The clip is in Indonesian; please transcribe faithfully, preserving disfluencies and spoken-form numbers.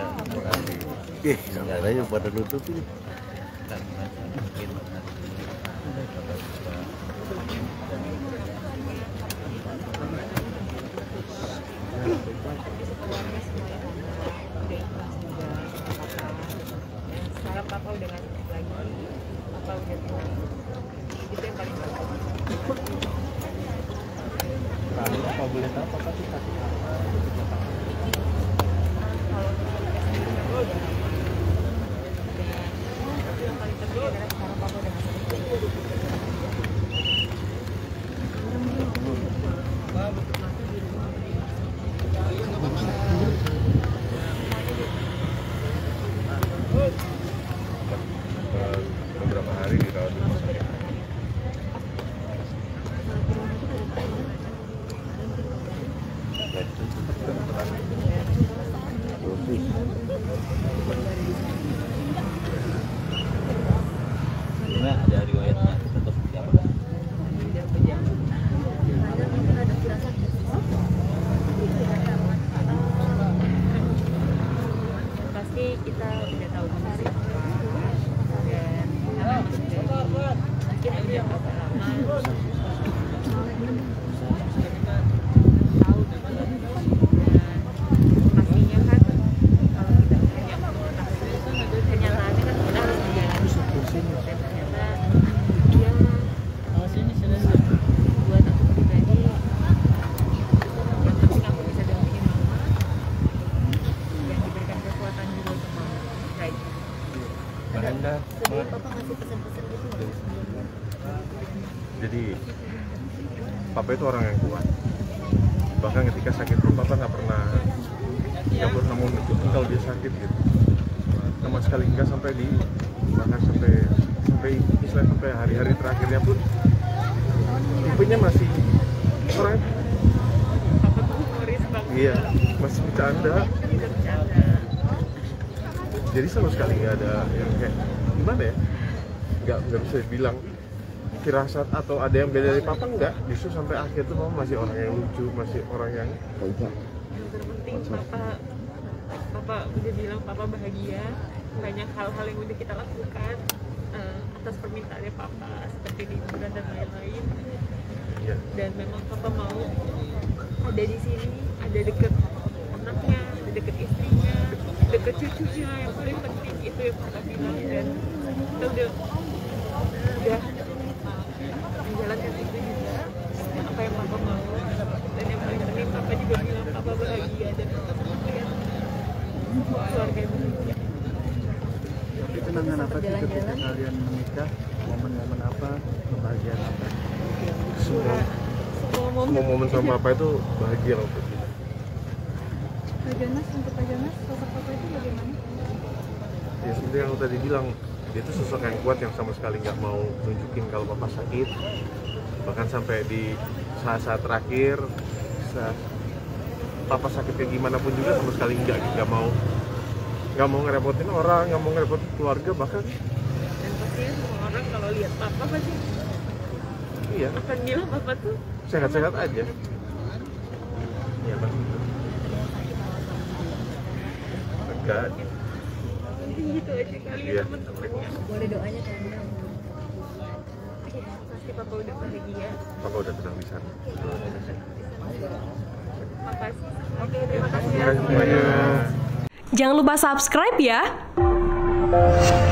Eh, saudaranya pada nutupin. Sekarang papa udah nggak sakit lagi, papa udah tenang. Itu yang paling bagus. Kalau apa boleh tahu papa tuh sakit apa? Kalau yang paling penting adalah sekarang papa udah nggak sakit lagi. Beberapa hari dirawat di rumah sakit. Gimana ada riwayatnya tetap seperti apa? Pasti kita udah tahu kondisi apa dan karena sudah mungkin udah berapa lama tahu gitu dan pastinya kan kalau kita hanya mengetahui kenyataannya kan kita harus menjalani dan ternyata dia buat aku pribadi yang penting aku bisa dampingin mama yang diberikan kekuatan juga untuk mama right. Anda, Jadi papa ngasih pesan-pesan gitu nggak sebelumnya? jadi papa itu orang yang kuat. Bahkan ketika sakit pun papa nggak pernah nggak pernah mau nunjukin kalau dia sakit gitu. Sama sekali nggak, sampai di bahkan sampai sampai istilahnya sampai hari-hari terakhirnya pun ibunya masih orang Papa tuh humoris banget. iya masih bercanda. Bisa bercanda. Jadi sama sekali nggak ada yang kayak gimana ya, nggak nggak bisa dibilang firasat atau ada yang beda dari papa, nggak. Justru sampai akhir tuh mama masih orang yang lucu, masih orang yang Yang terpenting papa papa udah bilang papa bahagia, banyak hal-hal yang udah kita lakukan uh, atas permintaannya papa seperti liburan dan lain-lain. iya. Dan memang papa mau ada di sini, ada deket anaknya, ada deket istrinya, deket cucunya. Yang paling penting itu yang papa bilang, dan kita udah udah menjalankan itu juga apa yang papa mau. Dan yang paling penting papa juga bilang papa bahagia dan papa melihat keluarga yang bahagia. Tapi kenangan apa sih ketika kalian menikah? Momen-momen apa? Kebahagiaan apa? Semua Semua momen semua momen sama papa itu bahagia loh buat kita. Kak Jonas, untuk Kak Jonas, sosok papa itu bagaimana? Ya seperti yang aku tadi bilang, dia itu sosok yang kuat yang sama sekali nggak mau nunjukin kalau papa sakit. Bahkan sampai di saat-saat terakhir, saat papa sakit kayak gimana pun juga sama sekali nggak nggak mau nggak mau ngerepotin orang, nggak mau ngerepotin keluarga bahkan. dan pastinya semua orang kalau lihat papa pasti Iya, akan bilang papa tuh sehat-sehat aja. Iya pasti gitu. Enggak. gitu aja kali ya Iya. teman-temannya. Boleh doanya Kak Anda? Iya, pasti papa udah bahagia. Papa udah tenang di sana. Makasih. Oke, terima kasih Terima ya kasih semuanya. Jangan lupa subscribe ya.